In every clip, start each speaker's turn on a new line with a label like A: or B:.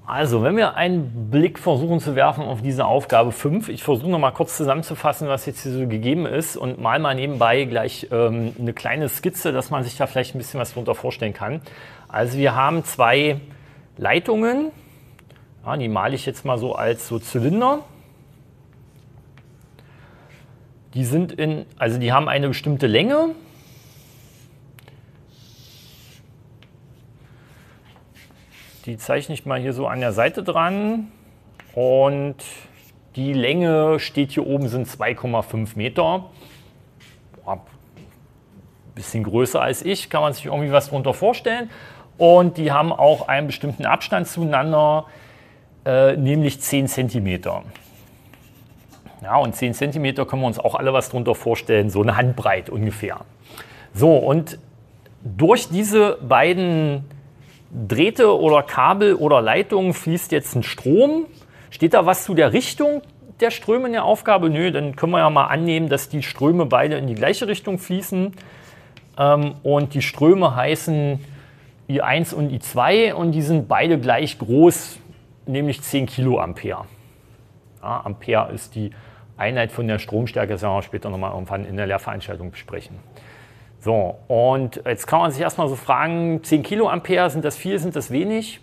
A: Also, wenn wir einen Blick versuchen zu werfen auf diese Aufgabe 5, ich versuche noch mal kurz zusammenzufassen, was jetzt hier so gegeben ist und mal nebenbei gleich eine kleine Skizze, dass man sich da vielleicht ein bisschen was darunter vorstellen kann. Also wir haben zwei Leitungen, ja, die male ich jetzt mal so als so Zylinder. Die die haben eine bestimmte Länge. Die zeichne ich mal hier so an der Seite dran und die Länge steht hier oben, sind 2,5 Meter. Ein bisschen größer als ich, kann man sich irgendwie was darunter vorstellen. Und die haben auch einen bestimmten Abstand zueinander, nämlich 10 Zentimeter. Ja, und 10 Zentimeter können wir uns auch alle was darunter vorstellen, so eine Handbreit ungefähr. So, und durch diese beiden Drähte oder Kabel oder Leitungen fließt jetzt ein Strom. Steht da was zu der Richtung der Ströme in der Aufgabe? Nö, dann können wir ja mal annehmen, dass die Ströme beide in die gleiche Richtung fließen. Und die Ströme heißen I1 und I2 und die sind beide gleich groß, nämlich 10 Kiloampere. Ja, Ampere ist die Einheit von der Stromstärke, das werden wir später nochmal irgendwann in der Lehrveranstaltung besprechen. So, und jetzt kann man sich erstmal so fragen, 10 Kiloampere, sind das viel, sind das wenig?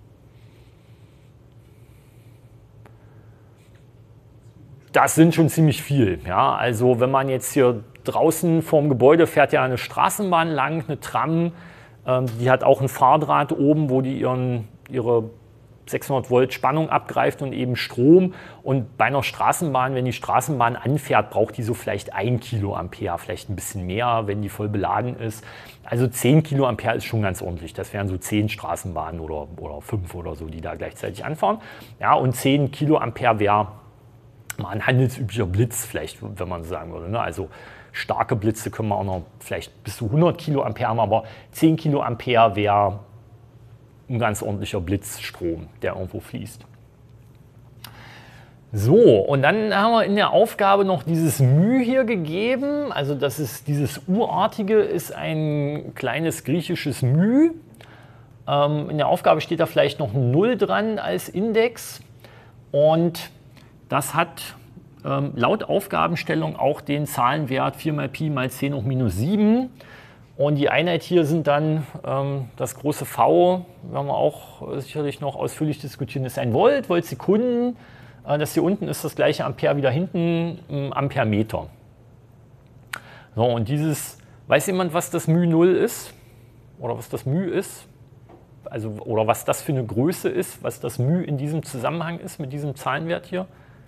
A: Das sind schon ziemlich viel. Ja? Also wenn man jetzt hier draußen vorm Gebäude fährt ja eine Straßenbahn lang, eine Tram, die hat auch ein Fahrdraht oben, wo die ihre 600 Volt Spannung abgreift und eben Strom. Und bei einer Straßenbahn, wenn die Straßenbahn anfährt, braucht die so vielleicht 1 Kiloampere, vielleicht ein bisschen mehr, wenn die voll beladen ist. Also 10 Kiloampere ist schon ganz ordentlich. Das wären so 10 Straßenbahnen oder 5 oder so, die da gleichzeitig anfahren. Ja, und 10 Kiloampere wäre mal ein handelsüblicher Blitz, vielleicht, wenn man so sagen würde. Ne? Also starke Blitze können wir auch noch vielleicht bis zu 100 Kiloampere haben, aber 10 Kiloampere wäre ein ganz ordentlicher Blitzstrom, der irgendwo fließt. So, und dann haben wir in der Aufgabe noch dieses μ hier gegeben. Also das ist dieses Urartige, ist ein kleines griechisches μ. In der Aufgabe steht da vielleicht noch ein 0 dran als Index. Und das hat laut Aufgabenstellung auch den Zahlenwert 4 mal Pi mal 10 hoch minus 7. Und die Einheit hier sind dann das große V, werden wir auch sicherlich noch ausführlich diskutieren, ist ein Volt, Voltsekunden. Das hier unten ist das gleiche Ampere wie da hinten, Amperemeter. So, und weiß jemand, was das μ0 ist? Oder was das μ ist? Also, oder was das für eine Größe ist, was das μ in diesem Zusammenhang ist mit diesem Zahlenwert hier?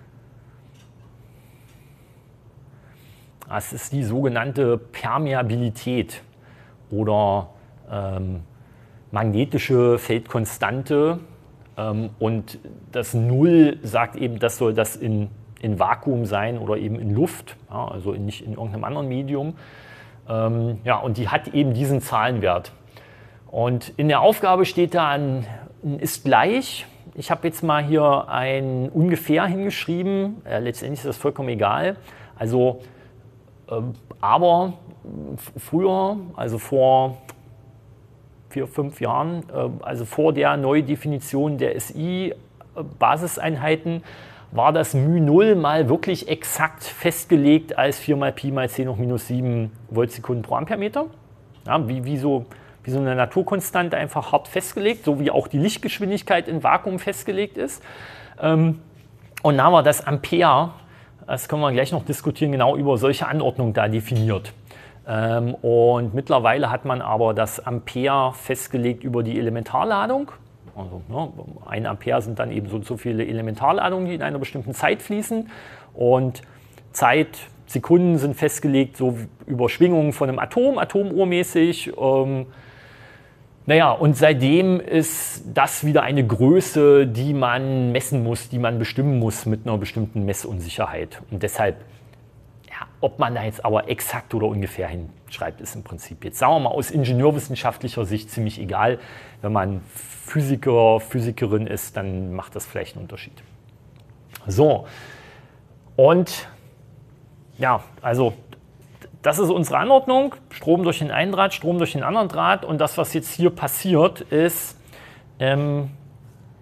A: Das ist die sogenannte Permeabilität oder magnetische Feldkonstante. Und das 0 sagt eben, das soll das in Vakuum sein oder eben in Luft, ja, also nicht in irgendeinem anderen Medium. Ja, und die hat eben diesen Zahlenwert. Und in der Aufgabe steht da ein ist gleich. Ich habe jetzt mal hier ein ungefähr hingeschrieben. Letztendlich ist das vollkommen egal. Also, aber früher, also vor 4, 5 Jahren, also vor der Neudefinition der SI-Basiseinheiten, war das μ0 mal wirklich exakt festgelegt als 4 mal Pi mal 10 hoch minus 7 Voltsekunden pro Amperemeter. Ja, wie so eine Naturkonstante einfach hart festgelegt, so wie auch die Lichtgeschwindigkeit in Vakuum festgelegt ist. Und dann haben wir das Ampere, das können wir gleich noch diskutieren, genau über solche Anordnungen da definiert. Und mittlerweile hat man aber das Ampere festgelegt über die Elementarladung. Also, ne, 1 Ampere sind dann eben so viele Elementarladungen, die in einer bestimmten Zeit fließen. Und Zeit, Sekunden sind festgelegt so über Schwingungen von einem Atom, atomuhrmäßig. Naja, und seitdem ist das wieder eine Größe, die man messen muss, die man bestimmen muss mit einer bestimmten Messunsicherheit. Und deshalb, ja, ob man da jetzt aber exakt oder ungefähr hinschreibt, ist im Prinzip jetzt, sagen wir mal, aus ingenieurwissenschaftlicher Sicht ziemlich egal. Wenn man Physiker, Physikerin ist, dann macht das vielleicht einen Unterschied. So, und ja, also das ist unsere Anordnung, Strom durch den einen Draht, Strom durch den anderen Draht. Und das, was jetzt hier passiert, ist,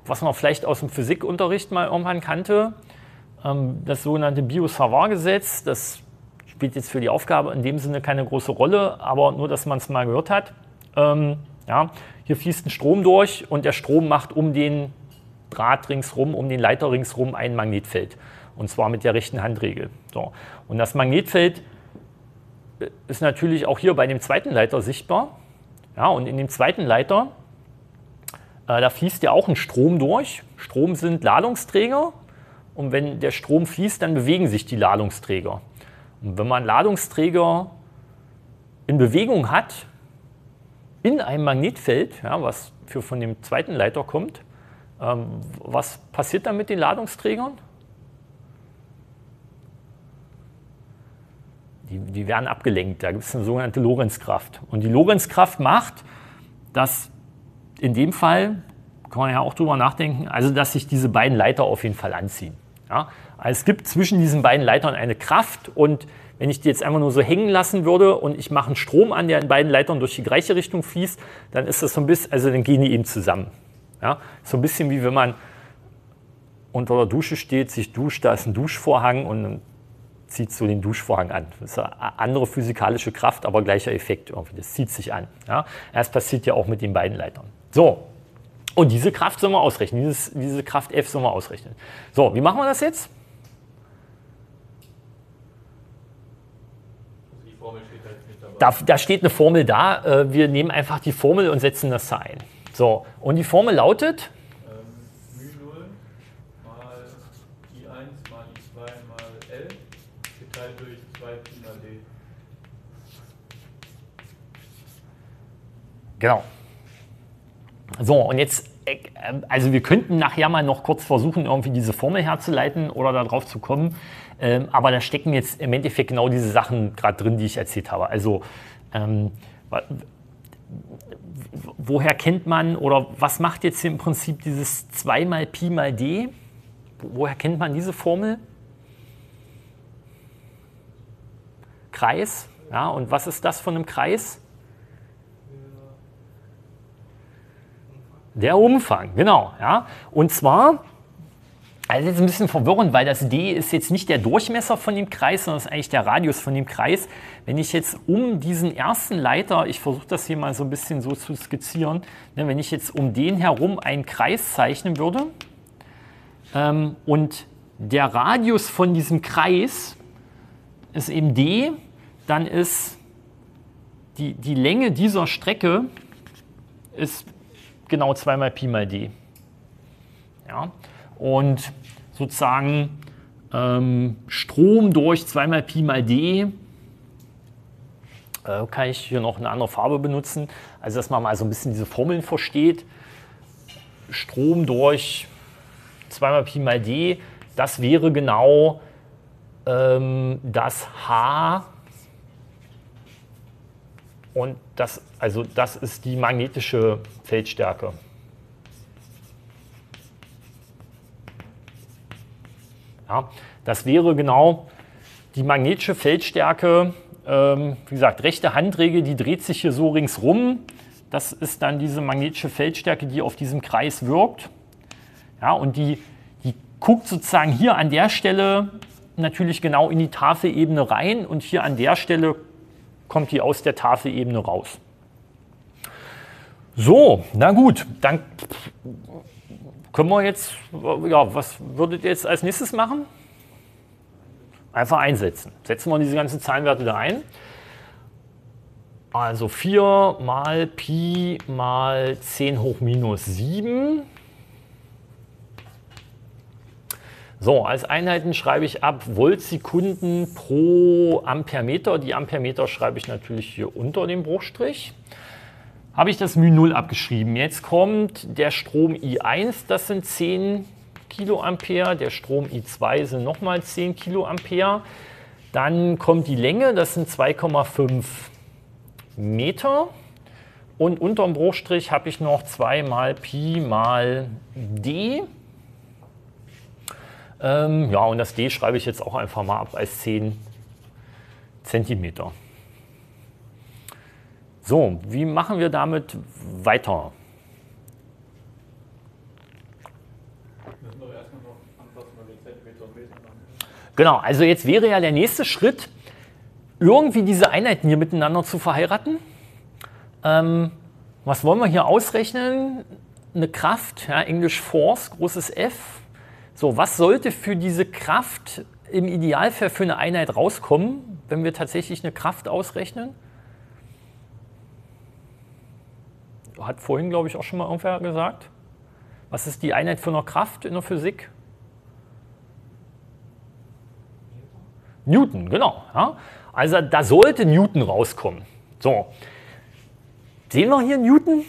A: was man vielleicht aus dem Physikunterricht mal irgendwann kannte, das sogenannte Biot-Savart-Gesetz. Das spielt jetzt für die Aufgabe in dem Sinne keine große Rolle, aber nur, dass man es mal gehört hat. Ja, hier fließt ein Strom durch und der Strom macht um den Draht ringsrum, um den Leiter ringsrum ein Magnetfeld. Und zwar mit der rechten Handregel. So. Und das Magnetfeld ist natürlich auch hier bei dem zweiten Leiter sichtbar. Ja, und in dem zweiten Leiter, da fließt ja auch ein Strom durch. Strom sind Ladungsträger. Und wenn der Strom fließt, dann bewegen sich die Ladungsträger. Und wenn man Ladungsträger in Bewegung hat, in einem Magnetfeld, ja, was von dem zweiten Leiter kommt, was passiert dann mit den Ladungsträgern? Die werden abgelenkt. Da gibt es eine sogenannte Lorentzkraft. Und die Lorentzkraft macht, dass in dem Fall, kann man ja auch drüber nachdenken, also dass sich diese beiden Leiter auf jeden Fall anziehen. Ja? Also es gibt zwischen diesen beiden Leitern eine Kraft und wenn ich die jetzt einfach nur so hängen lassen würde und ich mache einen Strom an, der in beiden Leitern durch die gleiche Richtung fließt, dann ist das so ein bisschen, also dann gehen die eben zusammen. Ja? So ein bisschen wie wenn man unter der Dusche steht, sich duscht, da ist ein Duschvorhang und dann zieht so den Duschvorhang an. Das ist eine andere physikalische Kraft, aber gleicher Effekt irgendwie. Das zieht sich an. Ja? Das passiert ja auch mit den beiden Leitern. So, und diese Kraft sollen wir ausrechnen. Diese Kraft F sollen wir ausrechnen. So, wie machen wir das jetzt?
B: Die Formel steht halt nicht dabei.
A: Da steht eine Formel da. Wir nehmen einfach die Formel und setzen das da ein. So, und die Formel lautet?
B: μ0 mal I1 mal I2 mal L geteilt durch 2 Pi mal D.
A: Genau. So, und jetzt, also wir könnten nachher mal noch kurz versuchen, irgendwie diese Formel herzuleiten oder darauf zu kommen. Aber da stecken jetzt im Endeffekt genau diese Sachen gerade drin, die ich erzählt habe. Also, woher kennt man oder was macht jetzt hier im Prinzip dieses 2 mal Pi mal D? Woher kennt man diese Formel? Kreis. Ja, und was ist das von einem Kreis? Der Umfang, genau. Ja. Und zwar, also jetzt ein bisschen verwirrend, weil das D ist jetzt nicht der Durchmesser von dem Kreis, sondern ist eigentlich der Radius von dem Kreis. Wenn ich jetzt um diesen ersten Leiter, ich versuche das hier mal so ein bisschen so zu skizzieren, ne, wenn ich jetzt um den herum einen Kreis zeichnen würde und der Radius von diesem Kreis ist eben D, dann ist die Länge dieser Strecke ist genau 2 mal Pi mal D. Ja? Und sozusagen Strom durch 2 mal Pi mal D, kann ich hier noch eine andere Farbe benutzen, also dass man mal so ein bisschen diese Formeln versteht. Strom durch 2 mal Pi mal D, das wäre genau das H und das ist die magnetische Feldstärke. Ja, das wäre genau die magnetische Feldstärke, wie gesagt, rechte Handregel, die dreht sich hier so ringsrum. Das ist dann diese magnetische Feldstärke, die auf diesem Kreis wirkt. Ja, und die guckt sozusagen hier an der Stelle natürlich genau in die Tafelebene rein und hier an der Stelle kommt die aus der Tafelebene raus. So, na gut, dann können wir jetzt, ja, was würdet ihr jetzt als nächstes machen? Einfach einsetzen. Setzen wir diese ganzen Zahlenwerte da ein. Also 4 mal Pi mal 10 hoch minus 7. So, als Einheiten schreibe ich ab Voltsekunden pro Ampermeter. Die Ampermeter schreibe ich natürlich hier unter dem Bruchstrich. Habe ich das μ0 abgeschrieben. Jetzt kommt der Strom I1, das sind 10 Kiloampere. Der Strom I2 sind nochmal 10 Kiloampere. Dann kommt die Länge, das sind 2,5 Meter. Und unterm Bruchstrich habe ich noch 2 mal Pi mal D. Ja, und das D schreibe ich jetzt auch einfach mal ab als 10 Zentimeter. So, wie machen wir damit weiter?
B: müssen doch erstmal noch anpassen, weil wir Zentimeter und Meter haben.
A: Genau, also jetzt wäre ja der nächste Schritt, irgendwie diese Einheiten hier miteinander zu verheiraten. Was wollen wir hier ausrechnen? Eine Kraft, ja, Englisch Force, großes F. So, was sollte für diese Kraft im Idealfall für eine Einheit rauskommen, wenn wir tatsächlich eine Kraft ausrechnen? Hat vorhin, glaube ich, auch schon mal irgendwer gesagt. Was ist die Einheit für eine Kraft in der Physik? Newton, genau. Ja. Also da sollte Newton rauskommen. So, sehen wir hier Newton?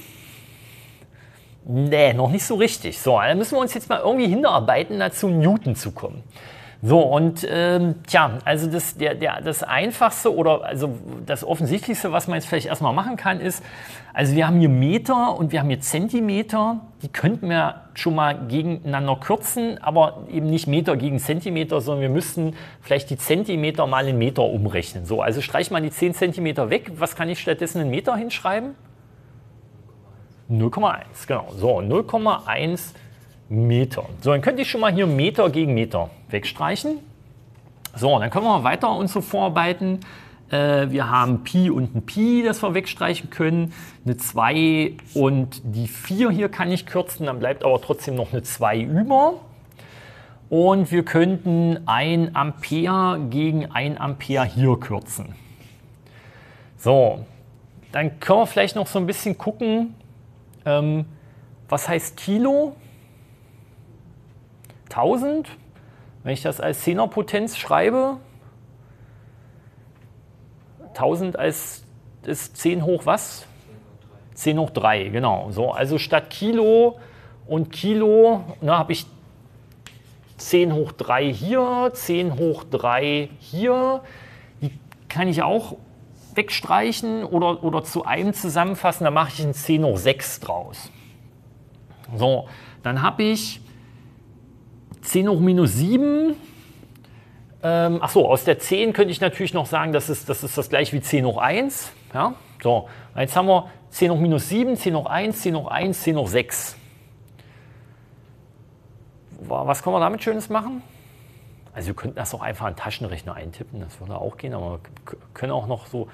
A: Nee, noch nicht so richtig. So, da müssen wir uns jetzt mal irgendwie hinarbeiten, dazu Newton zu kommen. So, und also das Einfachste oder also das Offensichtlichste, was man jetzt vielleicht erstmal machen kann, ist, also wir haben hier Meter und wir haben hier Zentimeter, die könnten wir schon mal gegeneinander kürzen, aber eben nicht Meter gegen Zentimeter, sondern wir müssten vielleicht die Zentimeter mal in Meter umrechnen. So, also streich mal die 10 Zentimeter weg, was kann ich stattdessen in Meter hinschreiben? 0,1, genau. So, 0,1 Meter. So, dann könnte ich schon mal hier Meter gegen Meter wegstreichen. So, dann können wir weiter uns so vorarbeiten. Wir haben Pi und ein Pi, das wir wegstreichen können. Eine 2 und die 4 hier kann ich kürzen, dann bleibt aber trotzdem noch eine 2 über. Und wir könnten 1 Ampere gegen 1 Ampere hier kürzen. So, dann können wir vielleicht noch so ein bisschen gucken, was heißt Kilo? 1000. Wenn ich das als 10er Potenz schreibe, 1000 ist 10 hoch was? 10 hoch 3, genau. So, also statt Kilo und Kilo habe ich 10 hoch 3 hier, 10 hoch 3 hier. Die kann ich auch wegstreichen oder zu einem zusammenfassen, da mache ich ein 10 hoch 6 draus. So, dann habe ich 10 hoch minus 7. Achso, aus der 10 könnte ich natürlich noch sagen, das ist das gleiche wie 10 hoch 1. Ja? So, jetzt haben wir 10 hoch minus 7, 10 hoch 1, 10 hoch 1, 10 hoch 6. Was können wir damit Schönes machen? Also wir könnten das auch einfach in Taschenrechner eintippen, das würde auch gehen, aber wir können auch noch so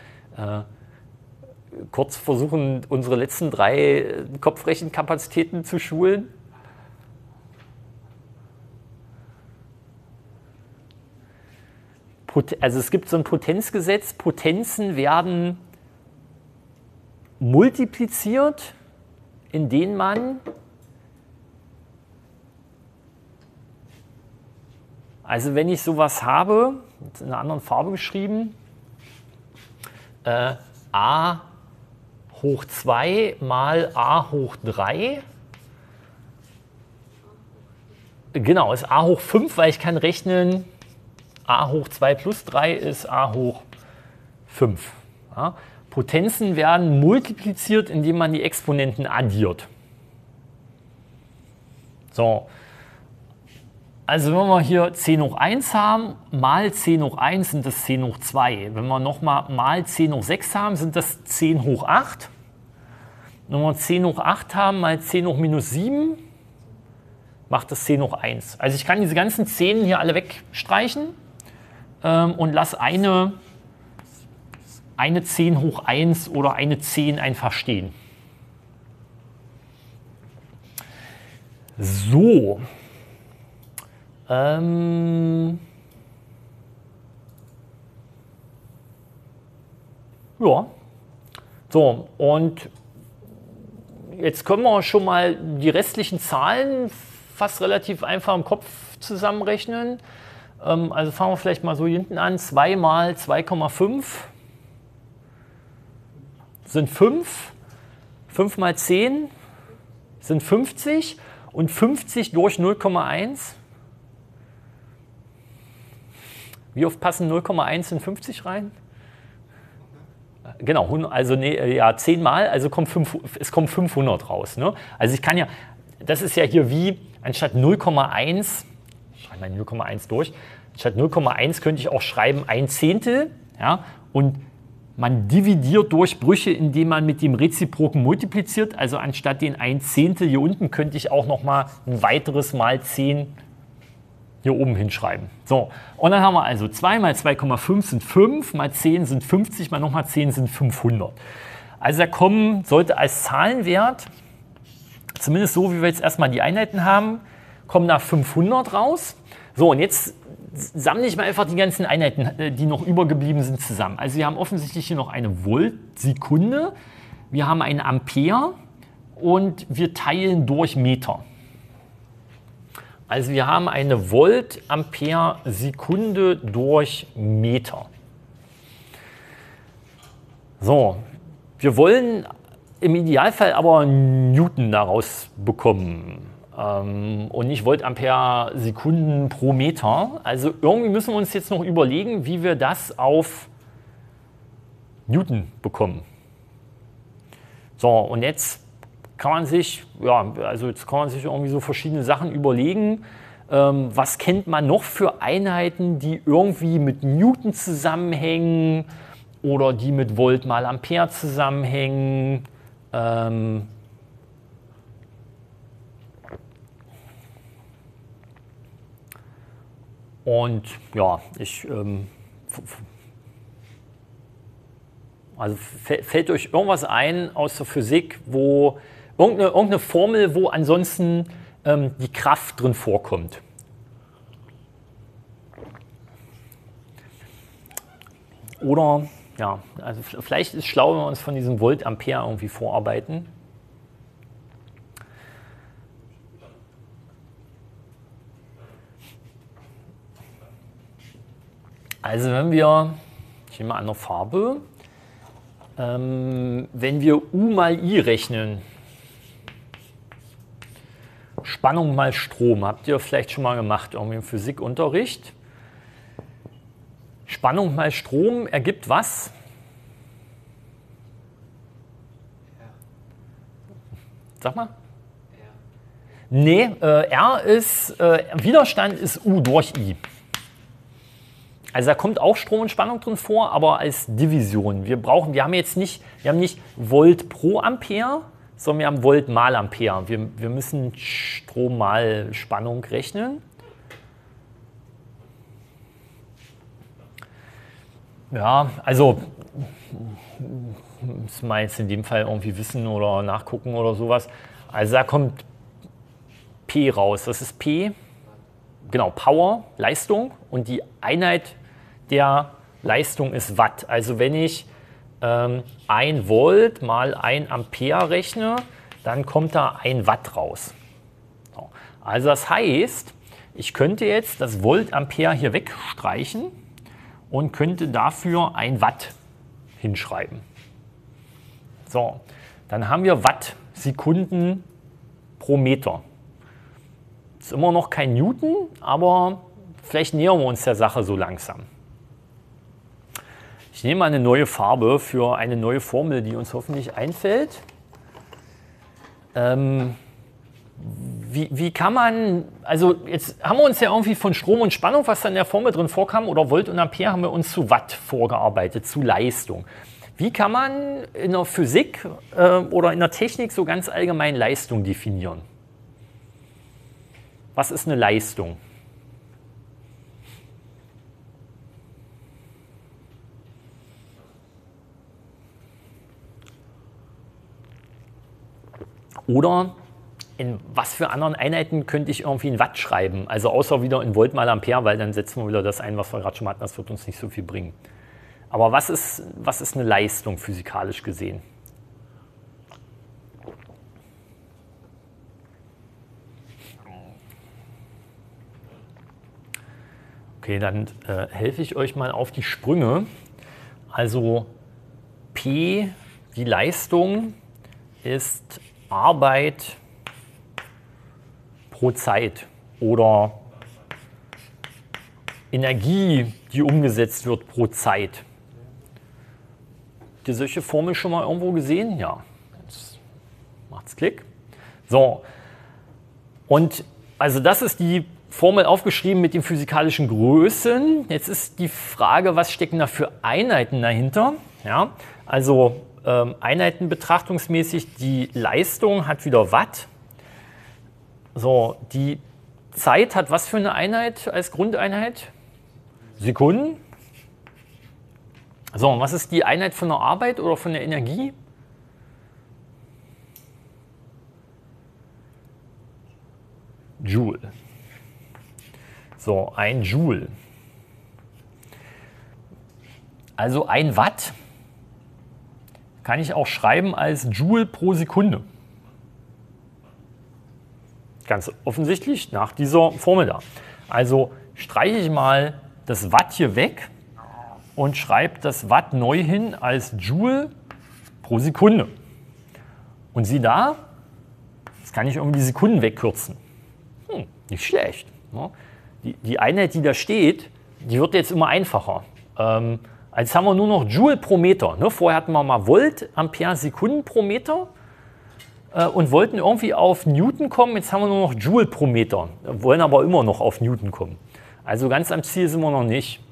A: kurz versuchen, unsere letzten 3 Kopfrechenkapazitäten zu schulen. Also es gibt so ein Potenzgesetz, Potenzen werden multipliziert, indem man also wenn ich sowas habe, in einer anderen Farbe geschrieben, a hoch 2 mal a hoch 3, genau, ist a hoch 5, weil ich kann rechnen, a hoch 2 plus 3 ist a hoch 5. Ja. Potenzen werden multipliziert, indem man die Exponenten addiert. So. Also wenn wir hier 10 hoch 1 haben, mal 10 hoch 1 sind das 10 hoch 2. Wenn wir nochmal mal 10 hoch 6 haben, sind das 10 hoch 8. Wenn wir 10 hoch 8 haben, mal 10 hoch minus 7, macht das 10 hoch 1. Also ich kann diese ganzen 10 hier alle wegstreichen und lasse eine 10 hoch 1 oder eine 10 einfach stehen. So. Ja, so und jetzt können wir schon mal die restlichen Zahlen fast relativ einfach im Kopf zusammenrechnen. Also fangen wir vielleicht mal so hier hinten an. 2 mal 2,5 sind 5. 5 mal 10 sind 50 und 50 durch 0,1. Wie oft passen 0,1 in 50 rein? Genau, also ja, 10 Mal, also es kommt 500 raus. Ne? Also ich kann ja, das ist ja hier wie, anstatt 0,1, ich schreibe mal 0,1 durch, anstatt 0,1 könnte ich auch schreiben 1 Zehntel, ja, und Man dividiert durch Brüche, indem man mit dem Reziproken multipliziert. Also anstatt den 1/10 hier unten könnte ich auch noch mal ein weiteres mal 10 hier oben hinschreiben. So, und dann haben wir also 2 mal 2,5 sind 5, mal 10 sind 50, mal nochmal 10 sind 500. Also da sollte als Zahlenwert, zumindest so wie wir jetzt erstmal die Einheiten haben, kommen da 500 raus. So, und jetzt sammle ich mal einfach die ganzen Einheiten, die noch übergeblieben sind, zusammen. Also wir haben offensichtlich hier noch eine Voltsekunde, wir haben eine Ampere und wir teilen durch Meter. Also wir haben eine Volt Ampere Sekunde durch Meter. So, wir wollen im Idealfall aber Newton daraus bekommen. Und nicht Volt Ampere Sekunden pro Meter. Also irgendwie müssen wir uns jetzt noch überlegen, wie wir das auf Newton bekommen. So, und jetzt kann man sich, irgendwie so verschiedene Sachen überlegen. Was kennt man noch für Einheiten, die irgendwie mit Newton zusammenhängen oder die mit Volt mal Ampere zusammenhängen? Und ja, also fällt euch irgendwas ein aus der Physik, wo irgendeine Formel, wo ansonsten die Kraft drin vorkommt? Oder, ja, also vielleicht ist es schlau, wenn wir uns von diesem Volt Ampere irgendwie vorarbeiten. Also wenn wir, ich nehme mal eine andere Farbe, wenn wir U mal I rechnen, Spannung mal Strom, habt ihr vielleicht schon mal gemacht, irgendwie im Physikunterricht. Spannung mal Strom ergibt was? Sag mal. Nee, R ist, Widerstand ist U durch I. Also da kommt auch Strom und Spannung drin vor, aber als Division. Wir haben nicht Volt pro Ampere, sondern wir haben Volt mal Ampere. Wir müssen Strom mal Spannung rechnen. Ja, also müssen wir jetzt in dem Fall irgendwie wissen oder nachgucken oder sowas. Also da kommt P raus. Das ist P, genau, Power, Leistung, und die Einheit der Leistung ist Watt. Also wenn ich 1 Volt mal 1 Ampere rechne, dann kommt da 1 Watt raus. So. Also das heißt, ich könnte jetzt das Volt Ampere hier wegstreichen und könnte dafür 1 Watt hinschreiben. So, dann haben wir Watt Sekunden pro Meter. Ist immer noch kein Newton, aber vielleicht nähern wir uns der Sache so langsam. Ich nehme mal eine neue Farbe für eine neue Formel, die uns hoffentlich einfällt. Wie kann man, also jetzt haben wir uns ja irgendwie von Strom und Spannung, was da in der Formel drin vorkam, oder Volt und Ampere, haben wir uns zu Watt vorgearbeitet, zu Leistung. Wie kann man in der Physik oder in der Technik so ganz allgemein Leistung definieren? Was ist eine Leistung? Oder in was für anderen Einheiten könnte ich irgendwie in Watt schreiben? Also außer wieder in Volt mal Ampere, weil dann setzen wir wieder das ein, was wir gerade schon hatten. Das wird uns nicht so viel bringen. Aber was ist eine Leistung physikalisch gesehen? Okay, dann helfe ich euch mal auf die Sprünge. Also P, die Leistung, ist Arbeit pro Zeit oder Energie, die umgesetzt wird pro Zeit. Habt ihr solche Formeln schon mal irgendwo gesehen? Ja, jetzt macht's Klick. So, und also das ist die Formel aufgeschrieben mit den physikalischen Größen. Jetzt ist die Frage, was stecken da für Einheiten dahinter? Ja? Also Einheiten betrachtungsmäßig, die Leistung hat wieder Watt. So, die Zeit hat was für eine Einheit als Grundeinheit? Sekunden. So, und was ist die Einheit von der Arbeit oder von der Energie? Joule. So, ein Joule. Also ein Watt kann ich auch schreiben als Joule pro Sekunde. Ganz offensichtlich nach dieser Formel da. Also streiche ich mal das Watt hier weg und schreibe das Watt neu hin als Joule pro Sekunde. Und sieh da, jetzt kann ich irgendwie die Sekunden wegkürzen. Nicht schlecht. Die Einheit, die da steht, die wird jetzt immer einfacher. Jetzt haben wir nur noch Joule pro Meter. Vorher hatten wir mal Volt, Ampere, Sekunden pro Meter und wollten irgendwie auf Newton kommen. Jetzt haben wir nur noch Joule pro Meter, wollen aber immer noch auf Newton kommen. Also ganz am Ziel sind wir noch nicht.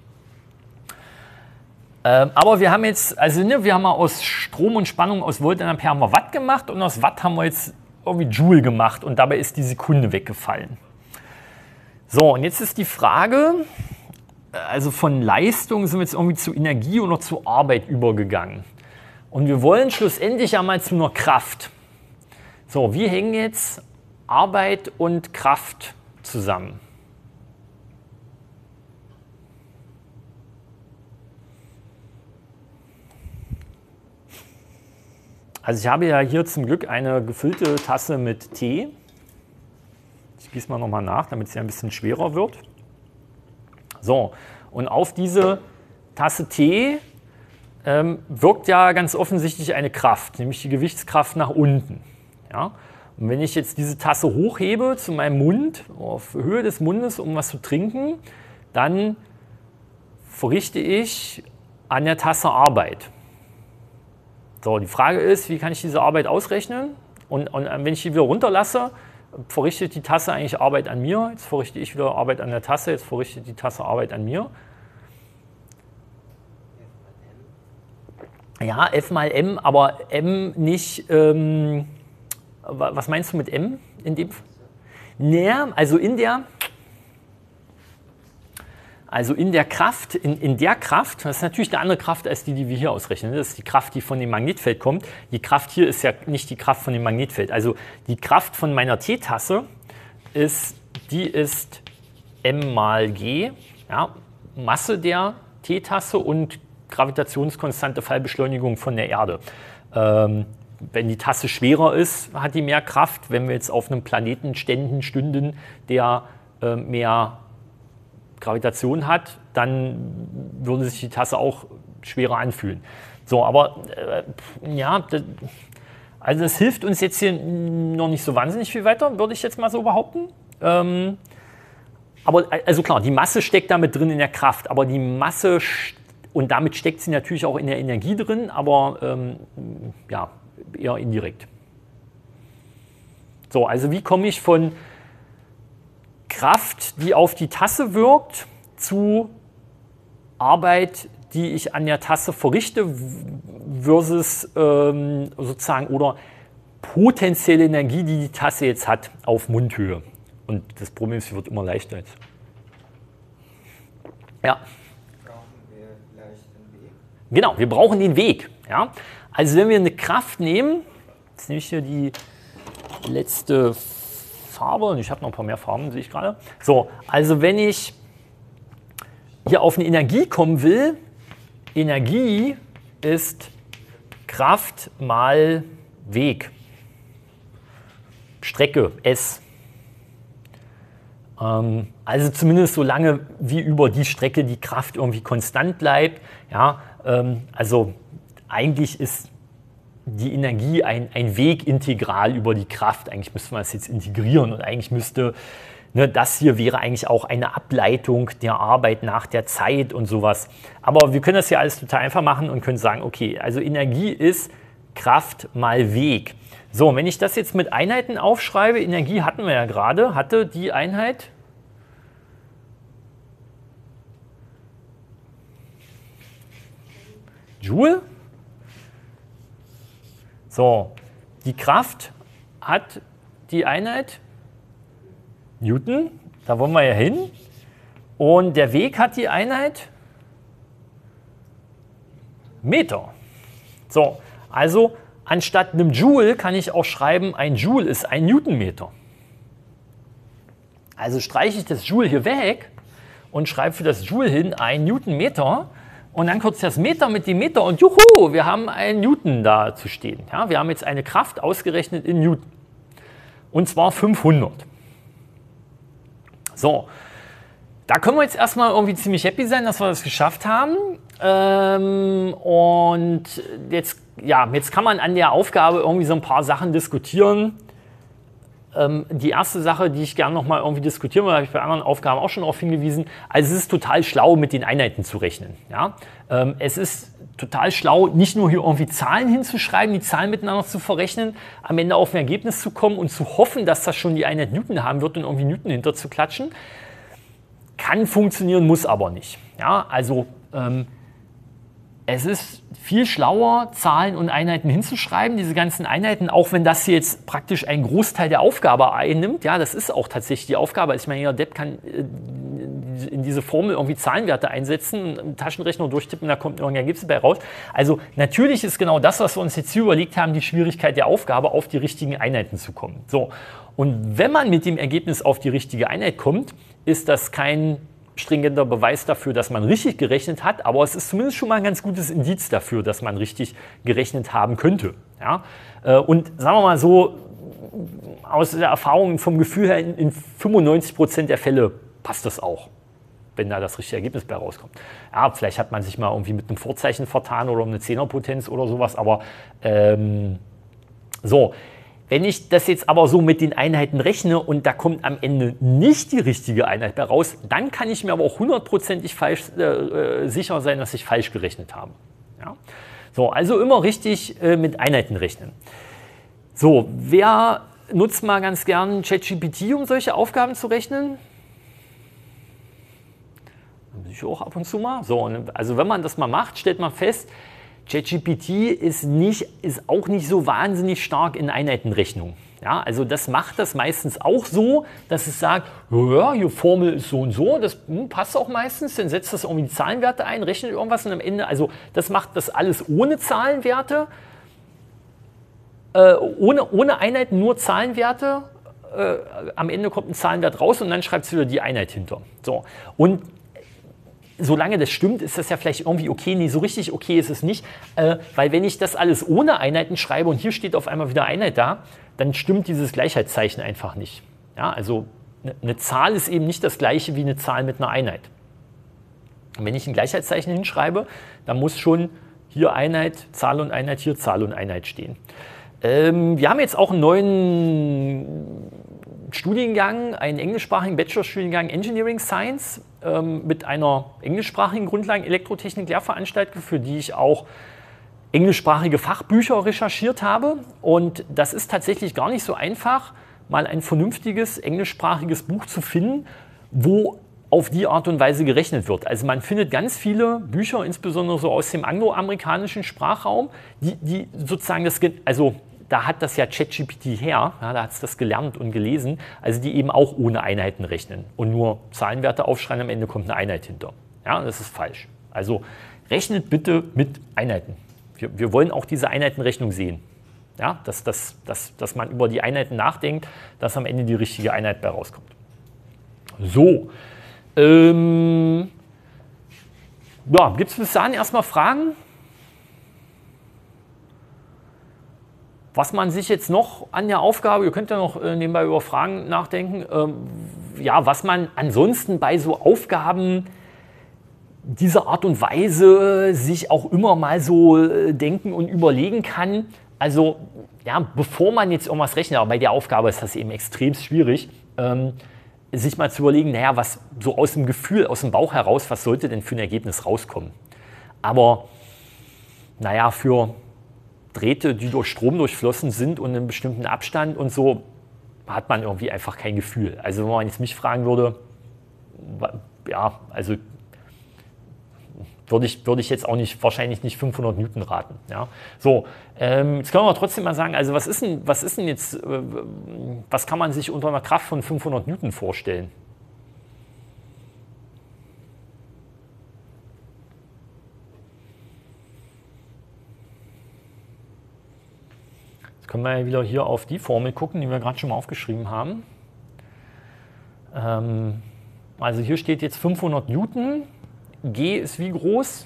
A: Aber wir haben jetzt, also wir haben mal aus Strom und Spannung, aus Volt und Ampere haben wir Watt gemacht und aus Watt haben wir jetzt irgendwie Joule gemacht und dabei ist die Sekunde weggefallen. So, und jetzt ist die Frage, also von Leistung sind wir jetzt irgendwie zu Energie oder zu Arbeit übergegangen. Und wir wollen schlussendlich ja mal zu einer Kraft. So, wie hängen jetzt Arbeit und Kraft zusammen? Also ich habe ja hier zum Glück eine gefüllte Tasse mit Tee. Ich gieße mal nochmal nach, damit sie ein bisschen schwerer wird. So, und auf diese Tasse Tee wirkt ja ganz offensichtlich eine Kraft, nämlich die Gewichtskraft nach unten. Ja? Und wenn ich jetzt diese Tasse hochhebe zu meinem Mund, auf Höhe des Mundes, um was zu trinken, dann verrichte ich an der Tasse Arbeit. So, die Frage ist, wie kann ich diese Arbeit ausrechnen? Und wenn ich die wieder runterlasse, verrichtet die Tasse eigentlich Arbeit an mir. Jetzt verrichte ich wieder Arbeit an der Tasse, jetzt verrichtet die Tasse Arbeit an mir. Ja, F mal M, aber M nicht, was meinst du mit M in dem Fall? Naja, also in der Kraft, in der Kraft, das ist natürlich eine andere Kraft als die wir hier ausrechnen. Das ist die Kraft, die von dem Magnetfeld kommt. Die Kraft hier ist ja nicht die Kraft von dem Magnetfeld. Also die Kraft von meiner Teetasse ist M mal G, ja, Masse der Teetasse und Gravitationskonstante Fallbeschleunigung von der Erde. Wenn die Tasse schwerer ist, hat die mehr Kraft. Wenn wir jetzt auf einem Planeten stünden, der mehr Gravitation hat, dann würde sich die Tasse auch schwerer anfühlen. So, aber ja, also das hilft uns jetzt hier noch nicht so wahnsinnig viel weiter, würde ich jetzt mal so behaupten. Aber also klar, die Masse steckt damit drin in der Kraft, aber die Masse und damit steckt sie natürlich auch in der Energie drin, aber ja, eher indirekt. So, also wie komme ich von Kraft, die auf die Tasse wirkt, zu Arbeit, die ich an der Tasse verrichte, versus sozusagen oder potenzielle Energie, die die Tasse jetzt hat, auf Mundhöhe. Und das Problem ist, sie wird immer leichter jetzt. Ja.
C: Brauchen wir gleich den Weg?
A: Genau, wir brauchen den Weg. Ja? Also wenn wir eine Kraft nehmen, jetzt nehme ich hier die letzte Farbe, und ich habe noch ein paar mehr Farben, sehe ich gerade. So, also wenn ich hier auf eine Energie kommen will, Energie ist Kraft mal Weg, Strecke S. Also zumindest so lange, wie über die Strecke die Kraft irgendwie konstant bleibt. Ja, also eigentlich ist die Energie ein Wegintegral über die Kraft. Eigentlich müsste man das jetzt integrieren und eigentlich müsste, das hier wäre eigentlich auch eine Ableitung der Arbeit nach der Zeit und sowas. Aber wir können das hier alles total einfach machen und können sagen, okay, also Energie ist Kraft mal Weg. So, und wenn ich das jetzt mit Einheiten aufschreibe, Energie hatten wir ja gerade, hatte die Einheit Joule. So, die Kraft hat die Einheit Newton, da wollen wir ja hin. Und der Weg hat die Einheit Meter. So, also anstatt einem Joule kann ich auch schreiben, ein Joule ist ein Newtonmeter. Also streiche ich das Joule hier weg und schreibe für das Joule hin ein Newtonmeter und dann kurz das Meter mit dem Meter und juhu, wir haben einen Newton da zu stehen. Ja, wir haben jetzt eine Kraft ausgerechnet in Newton und zwar 500. So, da können wir jetzt erstmal irgendwie ziemlich happy sein, dass wir das geschafft haben. Und jetzt, ja, jetzt kann man an der Aufgabe irgendwie so ein paar Sachen diskutieren. Die erste Sache, die ich gerne nochmal irgendwie diskutieren will, habe ich bei anderen Aufgaben auch schon darauf hingewiesen, also es ist total schlau, mit den Einheiten zu rechnen. Ja? Es ist total schlau, nicht nur hier irgendwie Zahlen hinzuschreiben, die Zahlen miteinander zu verrechnen, am Ende auf ein Ergebnis zu kommen und zu hoffen, dass das schon die Einheit Newton haben wird und irgendwie Newton hinter zu klatschen. Kann funktionieren, muss aber nicht. Ja? Also es ist viel schlauer, Zahlen und Einheiten hinzuschreiben, diese ganzen Einheiten, auch wenn das hier jetzt praktisch einen Großteil der Aufgabe einnimmt. Ja, das ist auch tatsächlich die Aufgabe. Ich meine, jeder Depp kann in diese Formel irgendwie Zahlenwerte einsetzen, einen Taschenrechner durchtippen, da kommt irgendein Ergebnis bei raus. Also natürlich ist genau das, was wir uns jetzt hier überlegt haben, die Schwierigkeit der Aufgabe, auf die richtigen Einheiten zu kommen. So. Und wenn man mit dem Ergebnis auf die richtige Einheit kommt, ist das kein stringenter Beweis dafür, dass man richtig gerechnet hat, aber es ist zumindest schon mal ein ganz gutes Indiz dafür, dass man richtig gerechnet haben könnte. Ja? Und sagen wir mal so, aus der Erfahrung vom Gefühl her, in 95% der Fälle passt das auch, wenn da das richtige Ergebnis bei rauskommt. Ja, vielleicht hat man sich mal irgendwie mit einem Vorzeichen vertan oder um eine Zehnerpotenz oder sowas, aber so. Wenn ich das jetzt aber so mit den Einheiten rechne und da kommt am Ende nicht die richtige Einheit bei raus, dann kann ich mir aber auch hundertprozentig sicher sein, dass ich falsch gerechnet habe. Ja? So, also immer richtig mit Einheiten rechnen. So, wer nutzt mal ganz gern ChatGPT, um solche Aufgaben zu rechnen? Ich auch ab und zu mal. So, also wenn man das mal macht, stellt man fest, ChatGPT ist auch nicht so wahnsinnig stark in Einheitenrechnung. Ja, also das macht das meistens auch so, dass es sagt, ja, hier Formel ist so und so, das passt auch meistens, dann setzt das irgendwie die Zahlenwerte ein, rechnet irgendwas und am Ende, also das macht das alles ohne Zahlenwerte, ohne Einheiten, nur Zahlenwerte. Am Ende kommt ein Zahlenwert raus und dann schreibt es wieder die Einheit hinter. So. Und solange das stimmt, ist das ja vielleicht irgendwie okay. Nee, so richtig okay ist es nicht, weil wenn ich das alles ohne Einheiten schreibe und hier steht auf einmal wieder Einheit da, dann stimmt dieses Gleichheitszeichen einfach nicht. Ja, also eine Zahl ist eben nicht das gleiche wie eine Zahl mit einer Einheit. Und wenn ich ein Gleichheitszeichen hinschreibe, dann muss schon hier Einheit, Zahl und Einheit, hier Zahl und Einheit stehen. Wir haben jetzt auch einen neuen Studiengang, einen englischsprachigen Bachelorstudiengang Engineering Science mit einer englischsprachigen Grundlagen-Elektrotechnik-Lehrveranstaltung, für die ich auch englischsprachige Fachbücher recherchiert habe. Und das ist tatsächlich gar nicht so einfach, mal ein vernünftiges englischsprachiges Buch zu finden, wo auf die Art und Weise gerechnet wird. Also man findet ganz viele Bücher, insbesondere so aus dem angloamerikanischen Sprachraum, die sozusagen also da hat das ja ChatGPT her, ja, da hat es das gelernt und gelesen, also die eben auch ohne Einheiten rechnen und nur Zahlenwerte aufschreiben, am Ende kommt eine Einheit hinter. Ja, das ist falsch. Also rechnet bitte mit Einheiten. Wir wollen auch diese Einheitenrechnung sehen. Ja, dass man über die Einheiten nachdenkt, dass am Ende die richtige Einheit bei rauskommt. So. Ja, gibt es bis dahin erstmal Fragen? Was man sich jetzt noch an der Aufgabe, ihr könnt ja noch nebenbei über Fragen nachdenken, ja, was man ansonsten bei so Aufgaben dieser Art und Weise sich auch immer mal so denken und überlegen kann. Also, ja, bevor man jetzt irgendwas rechnet, aber bei der Aufgabe ist das eben extrem schwierig, sich mal zu überlegen, naja, was so aus dem Gefühl, aus dem Bauch heraus, was sollte denn für ein Ergebnis rauskommen? Aber, naja, für Drähte, die durch Strom durchflossen sind und einen bestimmten Abstand und so, hat man irgendwie einfach kein Gefühl. Also wenn man jetzt mich fragen würde, ja, also würde ich jetzt auch nicht, wahrscheinlich nicht 500 Newton raten. Ja? So, jetzt können wir trotzdem mal sagen, also was ist denn jetzt, was kann man sich unter einer Kraft von 500 Newton vorstellen? Jetzt können wir ja wieder hier auf die Formel gucken, die wir gerade schon mal aufgeschrieben haben. Also hier steht jetzt 500 Newton. G ist wie groß?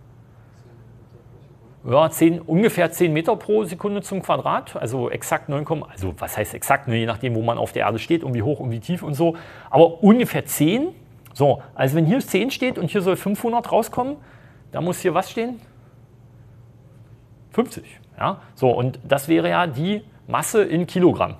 A: Ja, ungefähr 10 Meter pro Sekunde zum Quadrat, also exakt 9, also was heißt exakt, je nachdem, wo man auf der Erde steht und wie hoch und wie tief und so, aber ungefähr 10. So, also wenn hier 10 steht und hier soll 500 rauskommen, da muss hier was stehen? 50. Ja? So, und das wäre ja die Masse in Kilogramm.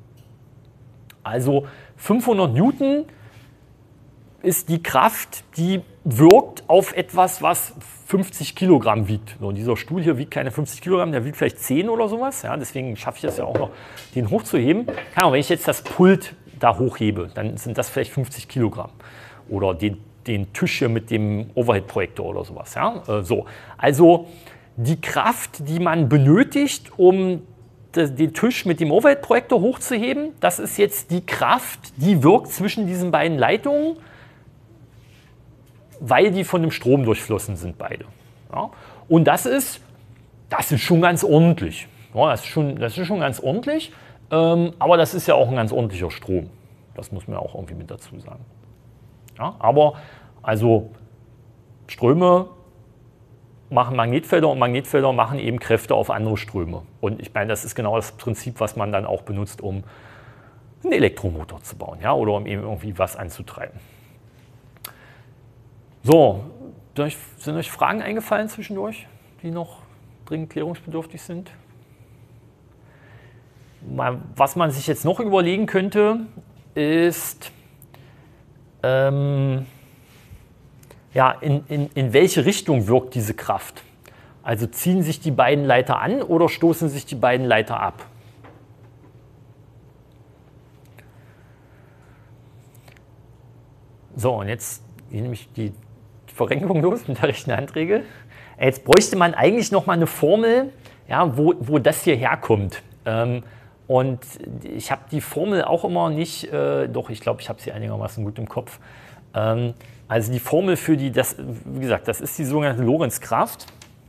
A: Also 500 Newton ist die Kraft, die wirkt auf etwas, was 50 Kilogramm wiegt. So, dieser Stuhl hier wiegt keine 50 Kilogramm, der wiegt vielleicht 10 oder sowas. Ja, deswegen schaffe ich das ja auch noch, den hochzuheben. Ja, wenn ich jetzt das Pult da hochhebe, dann sind das vielleicht 50 Kilogramm. Oder den Tisch hier mit dem Overhead-Projektor oder sowas. Ja? So. Also die Kraft, die man benötigt, um den Tisch mit dem Overhead-Projektor hochzuheben, das ist jetzt die Kraft, die wirkt zwischen diesen beiden Leitungen, weil die von dem Strom durchflossen sind, beide. Ja? Und das ist schon ganz ordentlich. Ja, das ist schon ganz ordentlich, aber das ist ja auch ein ganz ordentlicher Strom. Das muss man auch irgendwie mit dazu sagen. Ja? Aber also Ströme machen Magnetfelder und Magnetfelder machen eben Kräfte auf andere Ströme. Und ich meine, das ist genau das Prinzip, was man dann auch benutzt, um einen Elektromotor zu bauen, ja? Oder um eben irgendwie was anzutreiben. So, sind euch Fragen eingefallen zwischendurch, die noch dringend klärungsbedürftig sind? Was man sich jetzt noch überlegen könnte, ist, ja, in welche Richtung wirkt diese Kraft? Also ziehen sich die beiden Leiter an oder stoßen sich die beiden Leiter ab? So, und jetzt geht nämlich die Verrenkung los mit der rechten Handregel. Jetzt bräuchte man eigentlich noch mal eine Formel, ja, wo das hier herkommt. Und ich habe die Formel auch immer nicht, doch, ich glaube, ich habe sie einigermaßen gut im Kopf. Also die Formel für wie gesagt, das ist die sogenannte Lorentz-Kraft.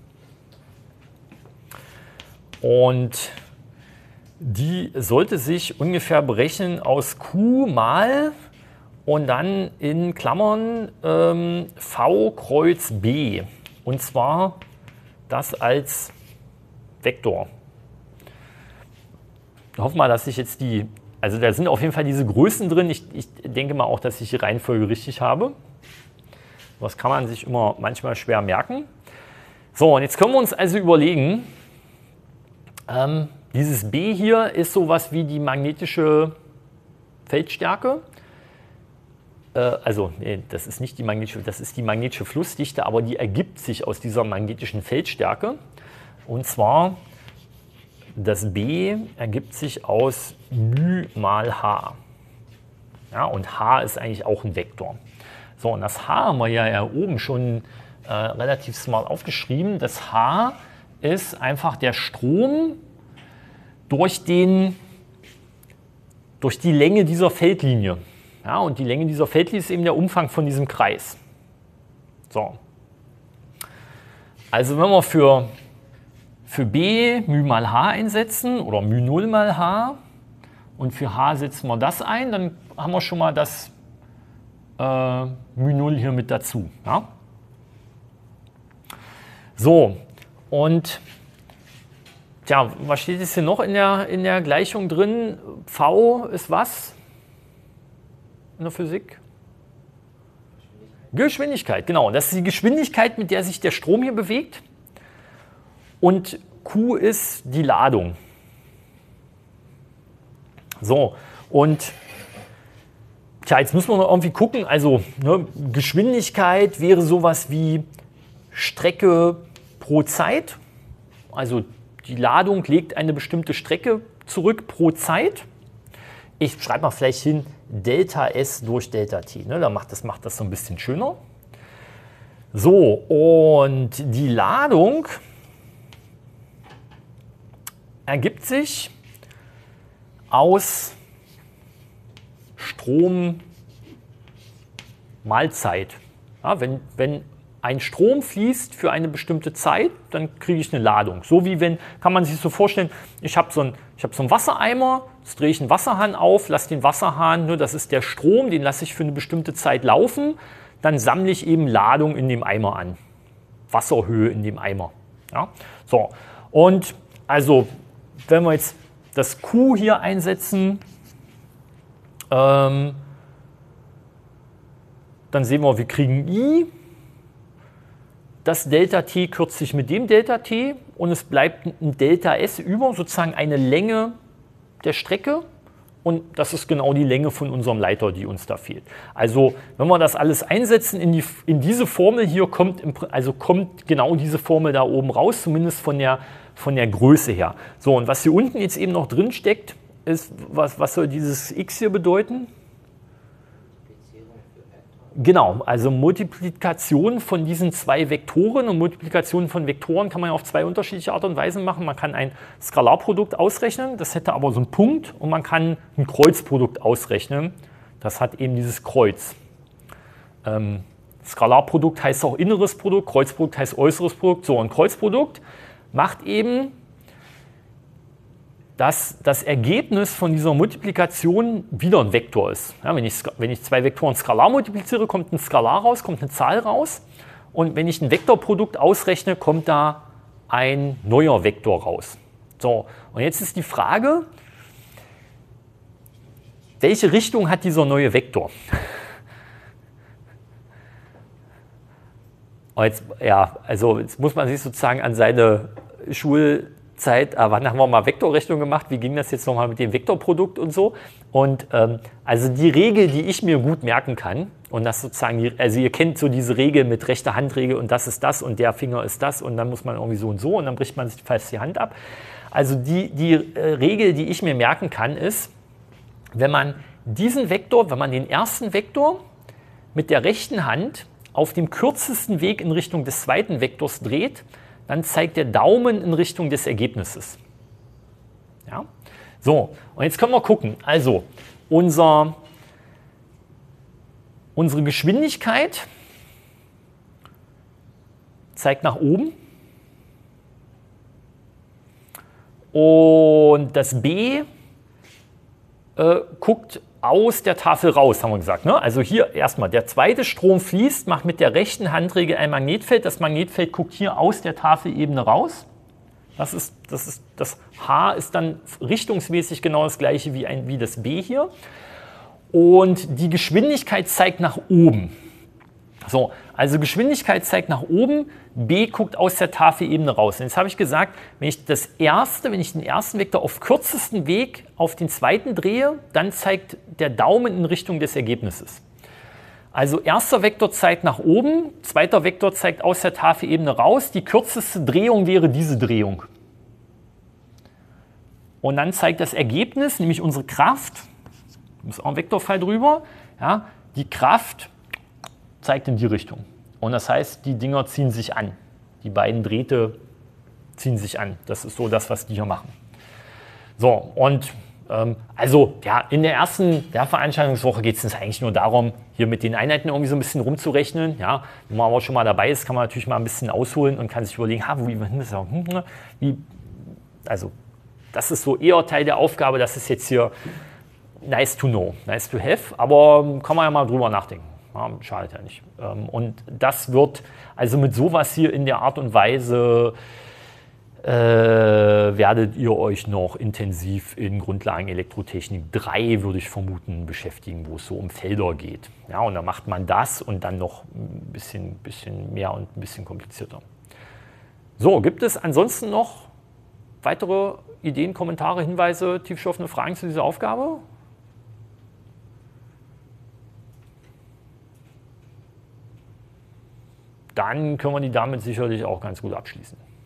A: Und die sollte sich ungefähr berechnen aus Q mal und dann in Klammern V Kreuz B. Und zwar das als Vektor. Ich hoffe mal, dass ich jetzt also da sind auf jeden Fall diese Größen drin. Ich denke mal auch, dass ich die Reihenfolge richtig habe. Das kann man sich immer manchmal schwer merken. So, und jetzt können wir uns also überlegen, dieses B hier ist sowas wie die magnetische Feldstärke. Also, nee, das ist nicht die magnetische, das ist die magnetische Flussdichte, aber die ergibt sich aus dieser magnetischen Feldstärke. Und zwar, das B ergibt sich aus μ mal H. Ja, und H ist eigentlich auch ein Vektor. So, und das H haben wir ja oben schon relativ smart aufgeschrieben. Das H ist einfach der Strom durch die Länge dieser Feldlinie. Ja, und die Länge dieser Feldlinie ist eben der Umfang von diesem Kreis. So. Also wenn wir für B μ mal H einsetzen oder μ0 mal H und für H setzen wir das ein, dann haben wir schon mal das μ0 hier mit dazu. Ja? So, und tja, was steht jetzt hier noch in der Gleichung drin? V ist was in der Physik? Geschwindigkeit, genau. Das ist die Geschwindigkeit, mit der sich der Strom hier bewegt. Und Q ist die Ladung. So, und tja, jetzt müssen wir noch irgendwie gucken. Also Geschwindigkeit wäre sowas wie Strecke pro Zeit. Also die Ladung legt eine bestimmte Strecke zurück pro Zeit. Ich schreibe mal vielleicht hin Delta S durch Delta T. Ne? Das macht das so ein bisschen schöner. So, und die Ladung ergibt sich aus Strom mal Zeit. Ja, wenn ein Strom fließt für eine bestimmte Zeit, dann kriege ich eine Ladung. So wie wenn, kann man sich so vorstellen, ich habe so einen Wassereimer, jetzt drehe ich einen Wasserhahn auf, lasse den Wasserhahn, das ist der Strom, den lasse ich für eine bestimmte Zeit laufen, dann sammle ich eben Ladung in dem Eimer an. Wasserhöhe in dem Eimer. Ja? So, und also, wenn wir jetzt das Q hier einsetzen, dann sehen wir kriegen I. Das Delta T kürzt sich mit dem Delta T und es bleibt ein Delta S über, sozusagen eine Länge der Strecke. Und das ist genau die Länge von unserem Leiter, die uns da fehlt. Also wenn wir das alles einsetzen in diese Formel hier, kommt genau diese Formel da oben raus, zumindest von der Größe her. So, und was hier unten jetzt eben noch drin steckt, ist, was soll dieses X hier bedeuten? Genau, also Multiplikation von diesen zwei Vektoren, und Multiplikation von Vektoren kann man ja auf zwei unterschiedliche Art und Weisen machen. Man kann ein Skalarprodukt ausrechnen, das hätte aber so einen Punkt, und man kann ein Kreuzprodukt ausrechnen, das hat eben dieses Kreuz. Skalarprodukt heißt auch inneres Produkt, Kreuzprodukt heißt äußeres Produkt. So, ein Kreuzprodukt macht eben, dass das Ergebnis von dieser Multiplikation wieder ein Vektor ist. Ja, wenn ich zwei Vektoren skalar multipliziere, kommt ein Skalar raus, kommt eine Zahl raus. Und wenn ich ein Vektorprodukt ausrechne, kommt da ein neuer Vektor raus. So, und jetzt ist die Frage, welche Richtung hat dieser neue Vektor? Jetzt muss man sich sozusagen an seine Schulzeit, wann haben wir mal Vektorrechnung gemacht, wie ging das jetzt nochmal mit dem Vektorprodukt und so. Und also die Regel, die ich mir gut merken kann, und das sozusagen, also ihr kennt so diese Regel mit rechter Handregel und das ist das und der Finger ist das und dann muss man irgendwie so und dann bricht man sich fast die Hand ab. Also die Regel, die ich mir merken kann, ist, wenn man den ersten Vektor mit der rechten Hand auf dem kürzesten Weg in Richtung des zweiten Vektors dreht, dann zeigt der Daumen in Richtung des Ergebnisses. Ja? So, und jetzt können wir gucken. Also, unsere Geschwindigkeit zeigt nach oben. Und das B guckt aus der Tafel raus, haben wir gesagt. Ne? Also hier erstmal, der zweite Strom fließt, macht mit der rechten Handregel ein Magnetfeld. Das Magnetfeld guckt hier aus der Tafelebene raus. Das H ist dann richtungsmäßig genau das gleiche wie das B hier. Und die Geschwindigkeit zeigt nach oben. So, also Geschwindigkeit zeigt nach oben, B guckt aus der Tafelebene raus. Und jetzt habe ich gesagt, wenn ich den ersten Vektor auf kürzesten Weg auf den zweiten drehe, dann zeigt der Daumen in Richtung des Ergebnisses. Also erster Vektor zeigt nach oben, zweiter Vektor zeigt aus der Tafelebene raus. Die kürzeste Drehung wäre diese Drehung. Und dann zeigt das Ergebnis, nämlich unsere Kraft, da ist auch ein Vektorpfeil drüber, ja, die Kraft zeigt in die Richtung. Und das heißt, die Dinger ziehen sich an. Die beiden Drähte ziehen sich an. Das ist so das, was die hier machen. So, und in der ersten Veranstaltungswoche geht es uns eigentlich nur darum, hier mit den Einheiten irgendwie so ein bisschen rumzurechnen. Ja, wenn man aber schon mal dabei ist, kann man natürlich mal ein bisschen ausholen und kann sich überlegen, also das ist so eher Teil der Aufgabe, das ist jetzt hier nice to know, nice to have, aber kann man ja mal drüber nachdenken. Ja, schadet ja nicht. Und das wird, also mit sowas hier in der Art und Weise werdet ihr euch noch intensiv in Grundlagen Elektrotechnik 3, würde ich vermuten, beschäftigen, wo es so um Felder geht. Ja, und dann macht man das und dann noch ein bisschen mehr und ein bisschen komplizierter. So, gibt es ansonsten noch weitere Ideen, Kommentare, Hinweise, tiefschürfende Fragen zu dieser Aufgabe? Dann können wir die damit sicherlich auch ganz gut abschließen.